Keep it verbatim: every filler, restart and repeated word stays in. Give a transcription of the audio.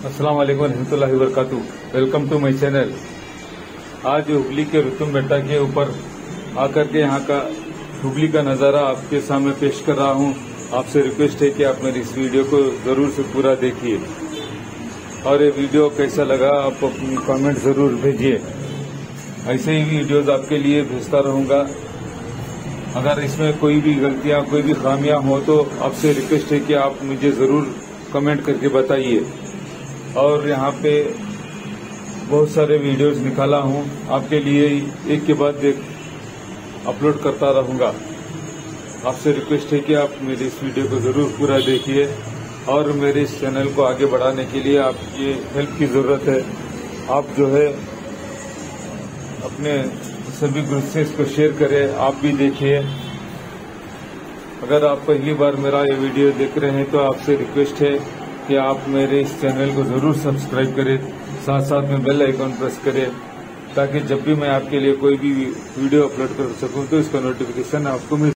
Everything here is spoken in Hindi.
अस्सलाम वालेकुम रहमतुल्लाहि व बरकातुहू। Welcome to my channel. आज हुबली के रुतुम बेट्टा के ऊपर आकर के यहाँ का हुबली का नज़ारा आपके सामने पेश कर रहा हूँ। आपसे रिक्वेस्ट है कि आप मेरी इस वीडियो को जरूर से पूरा देखिए और ये वीडियो कैसा लगा आप अपनी कमेंट जरूर भेजिए। ऐसे ही वीडियोज आपके लिए भेजता रहूँगा। अगर इसमें कोई भी गलतियाँ कोई भी खामियां हो तो आपसे रिक्वेस्ट है कि आप मुझे जरूर कमेंट करके बताइए। और यहाँ पे बहुत सारे वीडियोस निकाला हूँ आपके लिए, एक के बाद एक अपलोड करता रहूँगा। आपसे रिक्वेस्ट है कि आप मेरी इस वीडियो को जरूर पूरा देखिए और मेरे इस चैनल को आगे बढ़ाने के लिए आपकी हेल्प की ज़रूरत है। आप जो है अपने सभी ग्रुप से इसको शेयर करें, आप भी देखिए। अगर आप पहली बार मेरा ये वीडियो देख रहे हैं तो आपसे रिक्वेस्ट है कि आप मेरे इस चैनल को जरूर सब्सक्राइब करें, साथ साथ में बेल आइकॉन प्रेस करें ताकि जब भी मैं आपके लिए कोई भी वीडियो अपलोड कर सकूं तो इसका नोटिफिकेशन आपको मिल